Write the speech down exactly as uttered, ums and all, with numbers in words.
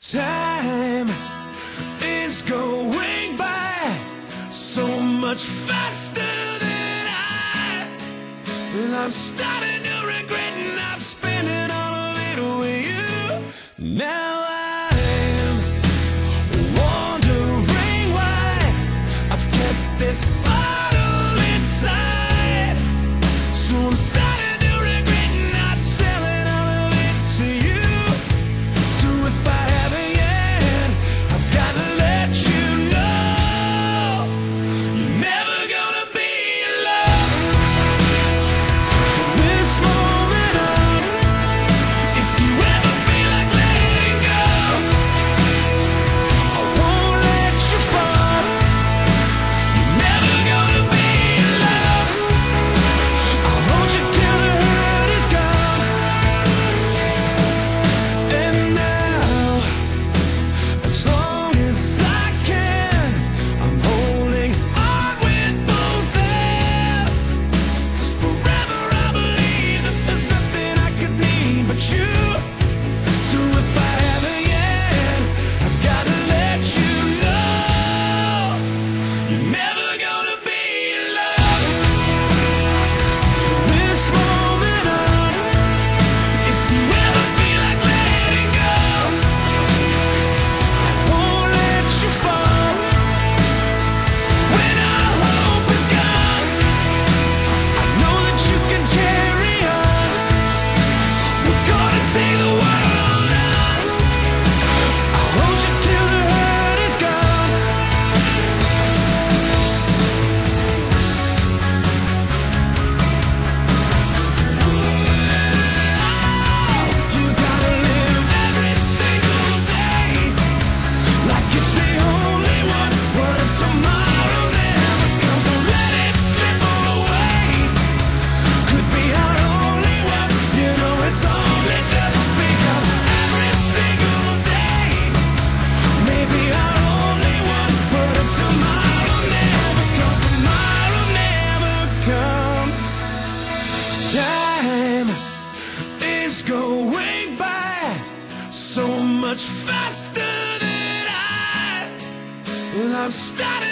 Time is going by so much faster than I Well, I'm starting to regret, and I've spent it all of it with you. Now I'm wondering why I've kept this bottle inside. So I'm starting to regret not selling all of it to you. So if I haven't yet, I've got to let you know you're never gonna be alone. From this moment on, if you ever feel like letting go, I won't let you fall. You're never gonna be alone. I'll hold you till the hurt is gone. And now, as long as I can, I'm holding on with both hands. 'Cause forever I believe that there's nothing I could need but you. So if I haven't yet, I've got to let you know you're never gonna be alone. From this moment on, if you ever feel like letting go, I won't let you fall. When our hope is gone, I know that you can carry on. We're gonna take the world on. I'll hold you till the hurt is gone. You gotta live every single day like it's the only one. What if tomorrow never comes? Don't let it slip away. Could be our only one. You know it's only just begun. Every single day, maybe our only one. What if tomorrow never comes? Tomorrow never comes. Time is going by so much faster than I Well, I'm starting